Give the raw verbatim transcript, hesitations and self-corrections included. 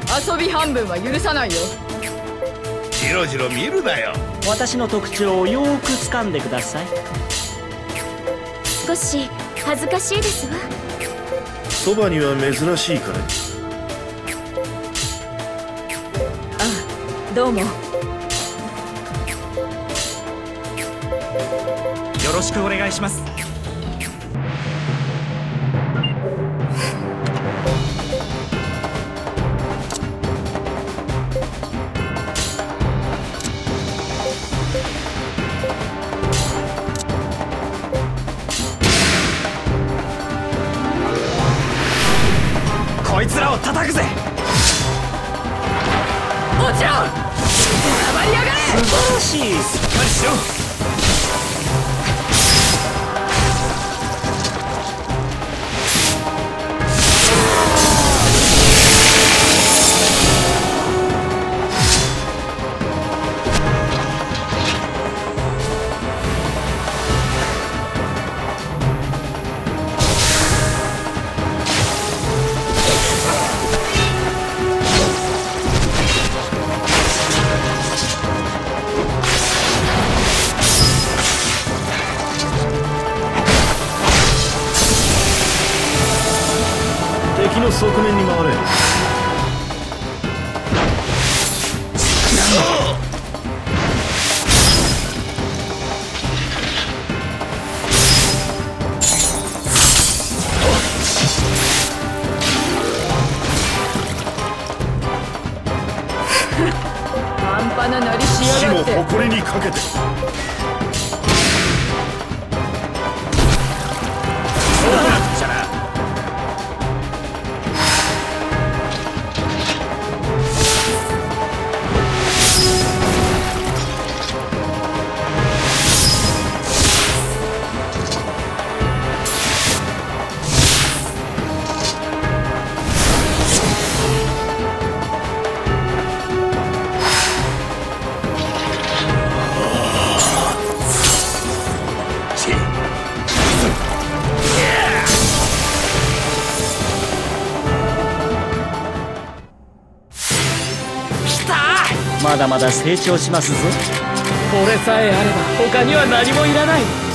遊び半分は許さないよ。 じろじろ見るなよ。 私の特徴をよーく掴んでください。 少し恥ずかしいですわ。 そばには珍しいから。 ああ、どうも。よろしくお願いします。こいつらを叩くぜ。 もちろん。捕まりやがれ。 素晴らしい。しっかりしろ。 敵の側面に回れ。 半端ななりし死もやがって。 誇りにかけて。 まだまだ成長しますぞ。 これさえあれば他には何もいらない。